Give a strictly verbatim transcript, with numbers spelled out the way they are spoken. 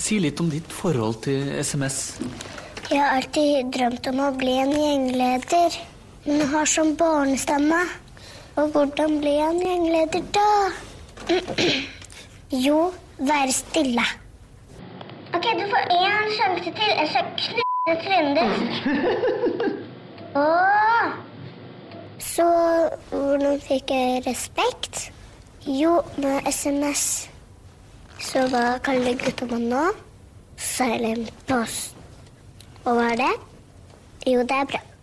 Si litt om ditt forhold til sms. Jeg har alltid drømt om å bli en gjengleder, men jeg har sånn barnestemme. Og hvordan blir jeg en gjengleder da? Jo, være stille. Ok, du får en sjanse til. Jeg skal knelle trynet ditt. Åh! Så hvordan fikk jeg respekt? Jo, med sms. Så hva kaller gutta man nå? Silent post. Og hva er det? Jo, det er bra.